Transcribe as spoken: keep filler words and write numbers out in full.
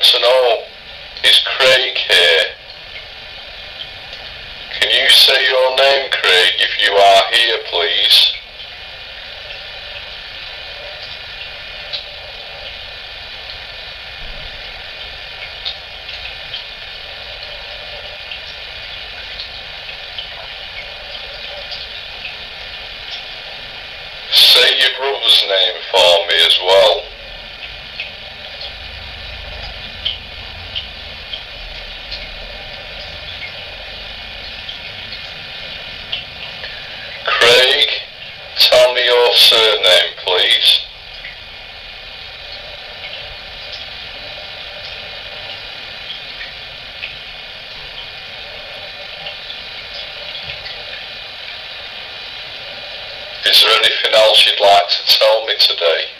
personnel, is Craig here. Can you say your name, Craig, if you are here, please? Say your brother's name for me as well. Craig, tell me your surname, please. Is there anything else you'd like to tell me today?